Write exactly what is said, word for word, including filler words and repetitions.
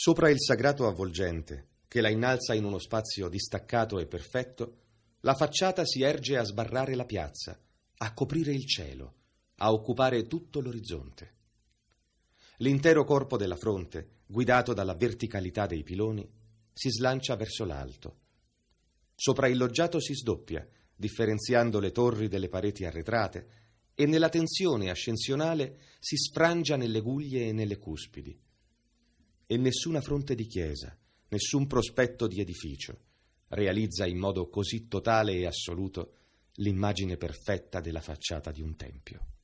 Sopra il sagrato avvolgente, che la innalza in uno spazio distaccato e perfetto, la facciata si erge a sbarrare la piazza, a coprire il cielo, a occupare tutto l'orizzonte. L'intero corpo della fronte, guidato dalla verticalità dei piloni, si slancia verso l'alto. Sopra il loggiato si sdoppia, differenziando le torri delle pareti arretrate, e nella tensione ascensionale si sfrangia nelle guglie e nelle cuspidi. E nessuna fronte di chiesa, nessun prospetto di edificio realizza in modo così totale e assoluto l'immagine perfetta della facciata di un tempio.